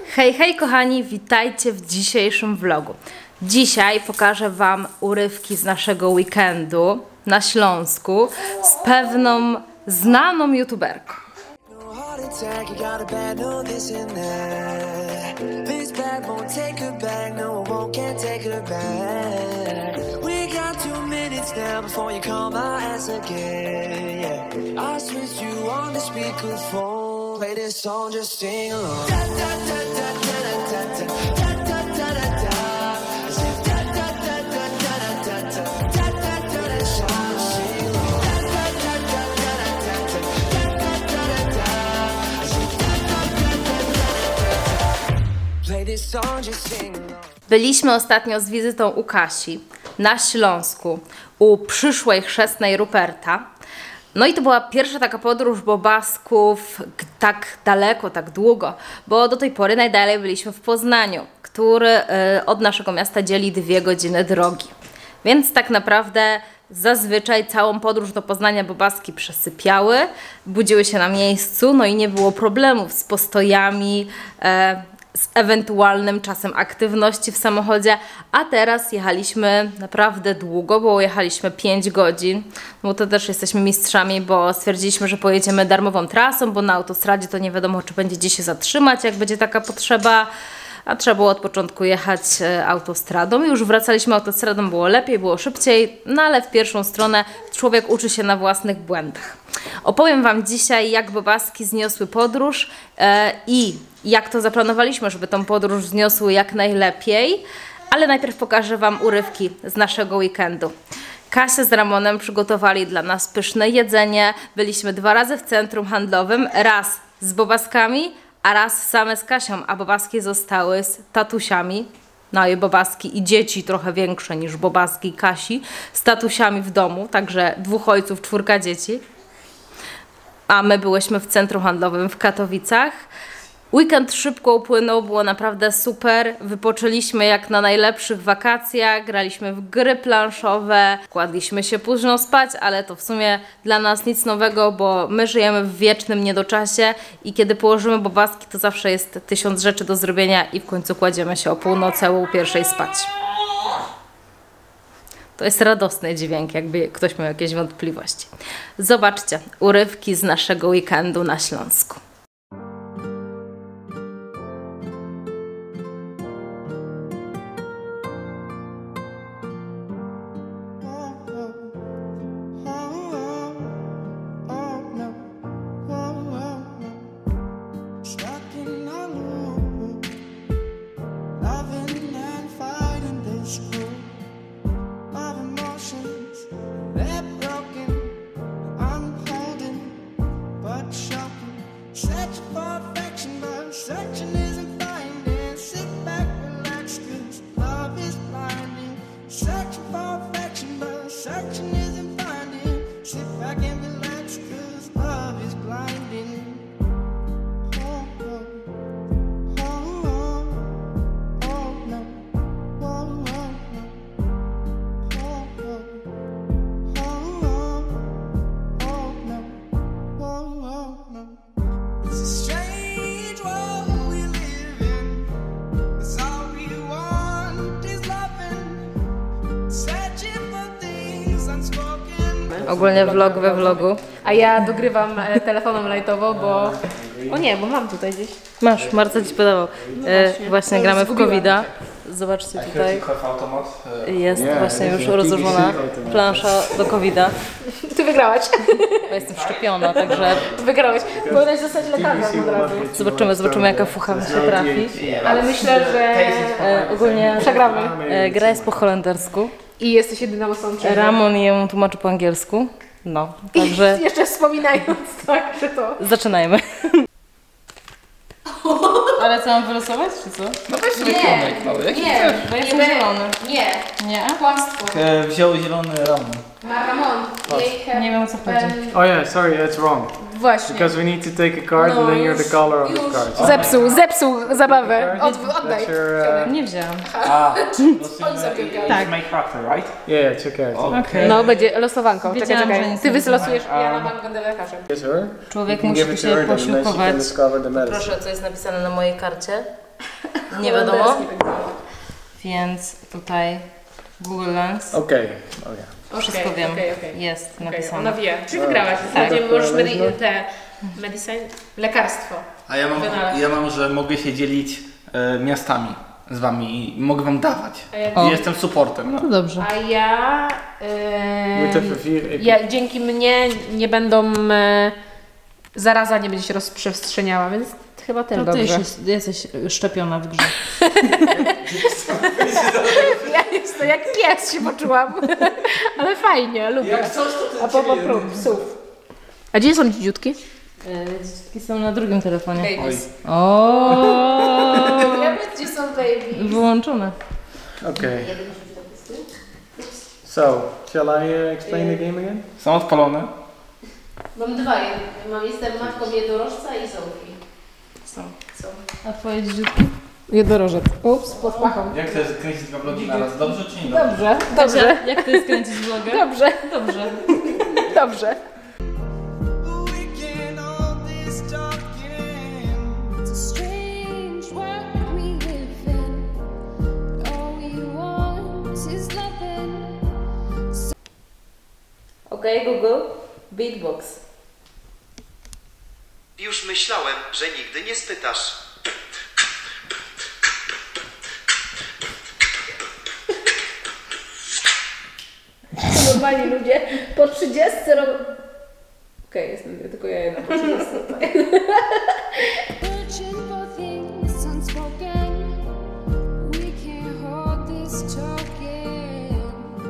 Hej, hej kochani, witajcie w dzisiejszym vlogu. Dzisiaj pokażę wam urywki z naszego weekendu na Śląsku z pewną znaną youtuberką. Play this song, just sing along. Byliśmy ostatnio z wizytą u Kasi na Śląsku, u przyszłej chrzestnej Ruperta. No i to była pierwsza taka podróż bobasków tak daleko, tak długo, bo do tej pory najdalej byliśmy w Poznaniu, który od naszego miasta dzieli 2 godziny drogi. Więc tak naprawdę zazwyczaj całą podróż do Poznania bobaski przesypiały, budziły się na miejscu, no i nie było problemów z postojami, z ewentualnym czasem aktywności w samochodzie, a teraz jechaliśmy naprawdę długo, bo jechaliśmy 5 godzin, bo to też jesteśmy mistrzami, bo stwierdziliśmy, że pojedziemy darmową trasą, bo na autostradzie to nie wiadomo, czy będzie gdzie się zatrzymać, jak będzie taka potrzeba, a trzeba było od początku jechać autostradą. Już wracaliśmy autostradą, było lepiej, było szybciej, no ale w pierwszą stronę człowiek uczy się na własnych błędach. Opowiem wam dzisiaj, jak bobaski zniosły podróż i jak to zaplanowaliśmy, żeby tą podróż zniosły jak najlepiej, ale najpierw pokażę wam urywki z naszego weekendu. Kasia z Ramonem przygotowali dla nas pyszne jedzenie. Byliśmy 2 razy w centrum handlowym, raz z bobaskami, a raz same z Kasią, a bobaski zostały z tatusiami. No i bobaski i dzieci trochę większe niż bobaski Kasi, z tatusiami w domu, także 2 ojców, 4 dzieci. A my byłyśmy w centrum handlowym w Katowicach. Weekend szybko upłynął, było naprawdę super. Wypoczęliśmy jak na najlepszych wakacjach, graliśmy w gry planszowe, kładliśmy się późno spać, ale to w sumie dla nas nic nowego, bo my żyjemy w wiecznym niedoczasie i kiedy położymy bobaski, to zawsze jest 1000 rzeczy do zrobienia i w końcu kładziemy się o północy albo o 1:00 spać. To jest radosny dźwięk, jakby ktoś miał jakieś wątpliwości. Zobaczcie, urywki z naszego weekendu na Śląsku. Ogólnie vlog we vlogu. A ja dogrywam telefonem lajtowo, bo... O nie, bo mam tutaj gdzieś. Masz, Marta ci podobał. Właśnie gramy w COVID-a. Zobaczcie tutaj. Jest właśnie już rozłożona plansza do COVID-a. Ty wygrałaś. Bo jestem szczepiona, także... Wygrałeś. Powinnaś zostać lekarzem od razu. Zobaczymy jaka fucha mi się trafi. Ale myślę, że ogólnie przegramy. Gra jest po holendersku. I jesteś jedyną osobą, czy... Ramon ją tłumaczy po angielsku. No, także... I jeszcze wspominając, tak, że to... Zaczynajmy. Ale co, mam wylosować, czy co? No weź Nie, bo jestem zielony. Nie? Kłamstwo. Wziął zielony Ramon. Ma Ramon. Nie wiem o co chodzi. Oh yeah, sorry, that's wrong. Właśnie. Because we need to take a card and then you're the color of the card. Zepsuł zabawę. Oddaj. That's your, Nie wzięłam. Tak. My character, right? yeah, it's your character. Okay. No, będzie losowanką. Wiedziałam, że Czekaj. nic Ty nie wyslosujesz, a ja będę lekarzem. Yes, sir. Człowiek You musi give it to się her, then she posiłkować. can discover the medicine. Proszę, co jest napisane na mojej karcie. nie wiadomo. Więc tutaj Google Lens. Okay. Wszystko wiem. Okay. Jest napisane. Ona wie. Czy wygrałaś? Tak. Możesz te medicine, lekarstwo. A ja mam, że mogę się dzielić miastami z wami i mogę wam dawać. I jestem supportem. No. To dobrze. A ja... Moet even 4 ja dzięki mnie nie będą... zaraza nie będzie się rozprzestrzeniała, więc chyba też dobrze. jesteś szczepiona w grze. Ja jestem jak pies się poczułam. Ale fajnie, lubię. Jak coś, to A po psów. A gdzie są dzidziutki? Dzieciaki są na drugim telefonie. Babies. O, Wiemy, gdzie są babies. wyłączone. Okay. So, shall I explain the game again? Są odpalone. Mam dwa. Jestem matką jednorożca i Zofii. Są. A twoje dzieciaki? Jednorożec. Ups, pod pachą. Jak to jest kręcić dwa vlogi na raz? Dobrze czy nie dobrze? Dobrze, dobrze, Jak to jest kręcić vloga? dobrze, Dobrze. dobrze. It's a strange world we live in. All we want is loving. Okej, Google. Beatbox. Już myślałem, że nigdy nie spytasz. Normalni ludzie po 30 robią... Okej, jestem tylko ja jedna po 30 tutaj. Searching for things unspoken. We can't hold this talking.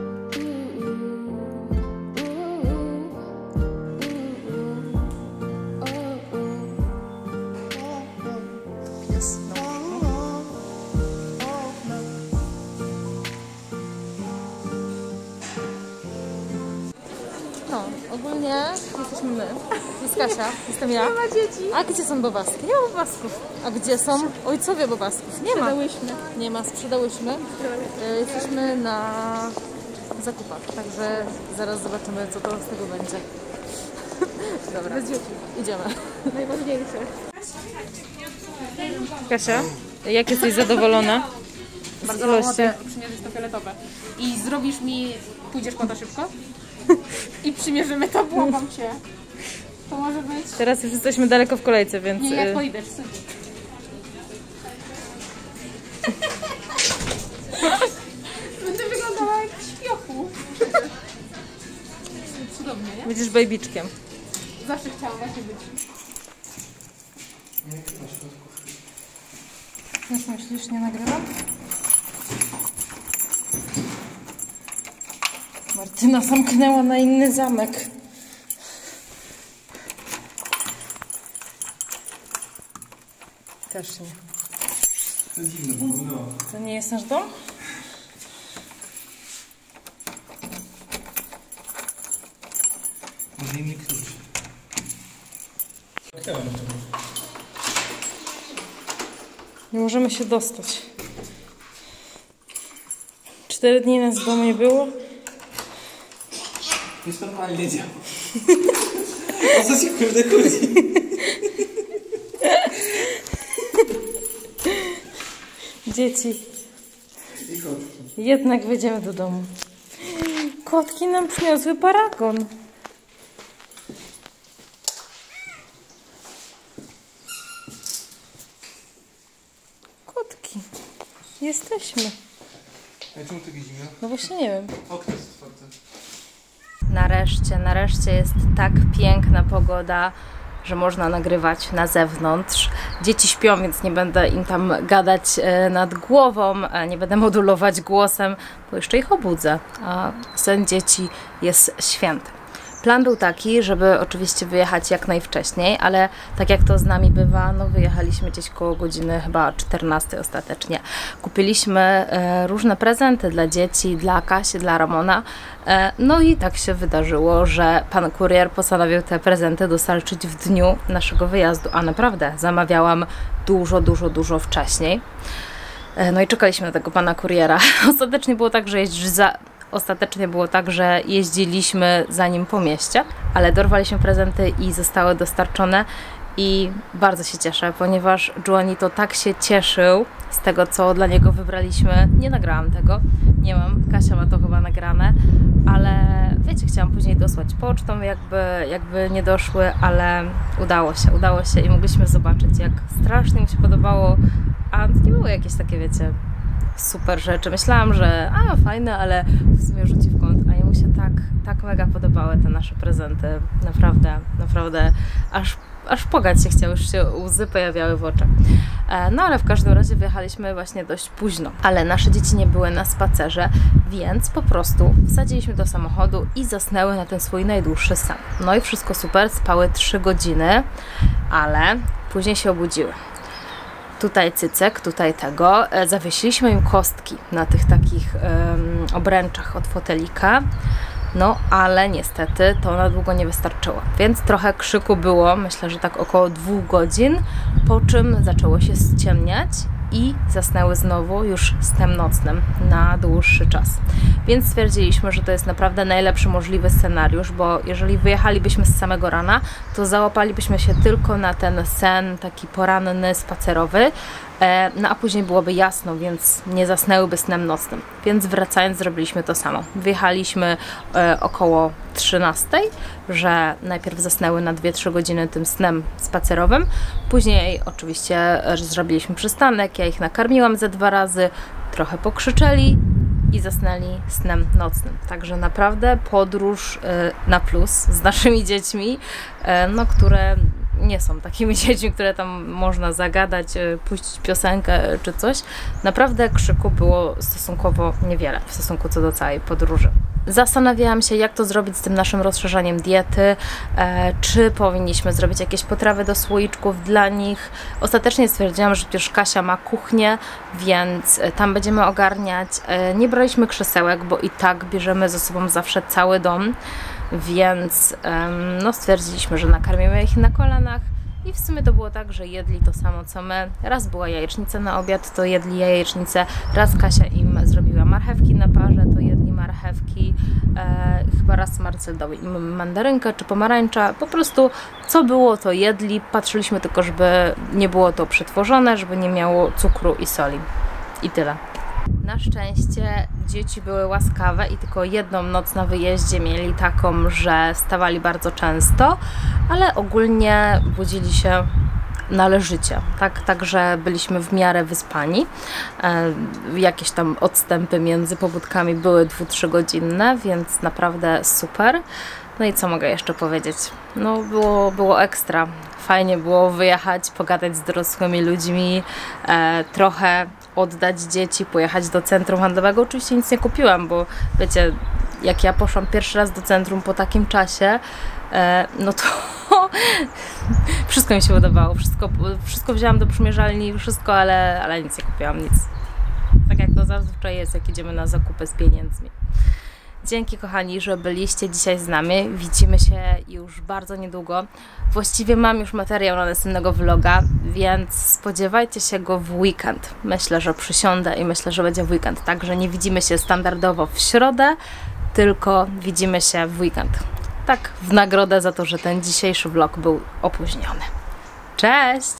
No, ogólnie jesteśmy my. Jest Kasia, jestem ja. Nie ma dzieci. A gdzie są bobaski? Nie ma bobasków. A gdzie są ojcowie bobasków? Nie ma. Sprzedałyśmy. Nie ma, sprzedałyśmy. Jesteśmy na zakupach, także zaraz zobaczymy, co to z tego będzie. Dobra, idziemy. Najważniejsze. Kasia, jak jesteś zadowolona? Bardzo mam ochotę przymierzyć to fioletowe. I zrobisz mi... Pójdziesz po to szybko? I przymierzymy to, błagam cię. To może być... Teraz już jesteśmy daleko w kolejce, więc... Nie, jak pójdziesz, super. Będę wyglądała jak w śpiochu. Cudownie, nie? Będziesz bajbiczkiem. Zawsze chciałam właśnie być. Jak myślisz, nie nagrywam? Martyna zamknęła na inny zamek. Też nie. To nie jest nasz dom? Może inny klucz. Nie możemy się dostać. 4 dni nas w domu nie było. Już normalnie działa. O co ci kurde chodzi? Dzieci. Jednak wejdziemy do domu. Kotki nam przyniosły paragon. Kotki. Jesteśmy. A czemu to widzimy? No właśnie nie wiem. Okno jest otwarte. Nareszcie jest tak piękna pogoda, że można nagrywać na zewnątrz. Dzieci śpią, więc nie będę im tam gadać nad głową, nie będę modulować głosem, bo jeszcze ich obudzę, a sen dzieci jest święty. Plan był taki, żeby oczywiście wyjechać jak najwcześniej, ale tak jak to z nami bywa, no wyjechaliśmy gdzieś koło godziny chyba 14 ostatecznie. Kupiliśmy różne prezenty dla dzieci, dla Kasi, dla Ramona. No i tak się wydarzyło, że pan kurier postanowił te prezenty dostarczyć w dniu naszego wyjazdu, a naprawdę zamawiałam dużo wcześniej. No i czekaliśmy na tego pana kuriera. Ostatecznie było tak, że jeździliśmy za nim po mieście, ale dorwaliśmy prezenty i zostały dostarczone i bardzo się cieszę, ponieważ Juanito tak się cieszył z tego, co dla niego wybraliśmy. Nie nagrałam tego, nie mam, Kasia ma to chyba nagrane, ale wiecie, chciałam później dosłać pocztą, jakby nie doszły, ale udało się i mogliśmy zobaczyć, jak strasznie mu się podobało, a nie były jakieś takie, wiecie, super rzeczy. Myślałam, że fajne, ale w sumie rzuci w kąt, a jemu się tak mega podobały te nasze prezenty. Naprawdę, aż płakać się chciało, już się łzy pojawiały w oczach. No ale w każdym razie wyjechaliśmy właśnie dość późno. Ale nasze dzieci nie były na spacerze, więc po prostu wsadziliśmy do samochodu i zasnęły na ten swój najdłuższy sen. No i wszystko super, spały 3 godziny, ale później się obudziły. Tutaj cycek, tutaj tego. Zawiesiliśmy im kostki na tych takich obręczach od fotelika. No, ale niestety to na długo nie wystarczyło. Więc trochę krzyku było, myślę, że tak około 2 godzin, po czym zaczęło się ściemniać i zasnęły znowu już snem nocnym na dłuższy czas. Więc stwierdziliśmy, że to jest naprawdę najlepszy możliwy scenariusz, bo jeżeli wyjechalibyśmy z samego rana, to załapalibyśmy się tylko na ten sen taki poranny, spacerowy, no a później byłoby jasno, więc nie zasnęłyby snem nocnym. Więc wracając zrobiliśmy to samo. Wyjechaliśmy około 13, że najpierw zasnęły na 2-3 godziny tym snem spacerowym. Później oczywiście zrobiliśmy przystanek, ja ich nakarmiłam ze 2 razy, trochę pokrzyczeli i zasnęli snem nocnym. Także naprawdę podróż na plus z naszymi dziećmi, no które nie są takimi dziećmi, które tam można zagadać, puścić piosenkę czy coś. Naprawdę krzyku było stosunkowo niewiele w stosunku co do całej podróży. Zastanawiałam się, jak to zrobić z tym naszym rozszerzaniem diety, czy powinniśmy zrobić jakieś potrawy do słoiczków dla nich. Ostatecznie stwierdziłam, że przecież Kasia ma kuchnię, więc tam będziemy ogarniać. Nie braliśmy krzesełek, bo i tak bierzemy ze sobą zawsze cały dom, więc no stwierdziliśmy, że nakarmimy ich na kolanach. I w sumie to było tak, że jedli to samo co my. Raz była jajecznica na obiad, to jedli jajecznicę. Raz Kasia im zrobiła marchewki na parze, to jedli marchewki. Chyba raz Marcel dał im mandarynkę czy pomarańcza. Po prostu co było, to jedli. Patrzyliśmy tylko, żeby nie było to przetworzone, żeby nie miało cukru i soli. I tyle. Na szczęście dzieci były łaskawe i tylko jedną noc na wyjeździe mieli taką, że wstawali bardzo często, ale ogólnie budzili się należycie, także byliśmy w miarę wyspani. Jakieś tam odstępy między pobudkami były 2-3 godzinne, więc naprawdę super. No i co mogę jeszcze powiedzieć? No było ekstra. Fajnie było wyjechać, pogadać z dorosłymi ludźmi, trochę oddać dzieci, pojechać do centrum handlowego. Oczywiście nic nie kupiłam, bo wiecie, jak ja poszłam pierwszy raz do centrum po takim czasie, no to wszystko mi się podobało, wszystko wzięłam do przymierzalni, wszystko, ale nic nie kupiłam, nic. Tak jak to zazwyczaj jest, jak idziemy na zakupy z pieniędzmi. Dzięki kochani, że byliście dzisiaj z nami. Widzimy się już bardzo niedługo. Właściwie mam już materiał na następnego vloga, więc spodziewajcie się go w weekend. Myślę, że przysiądę i myślę, że będzie w weekend. Także nie widzimy się standardowo w środę, tylko widzimy się w weekend. Tak w nagrodę za to, że ten dzisiejszy vlog był opóźniony. Cześć!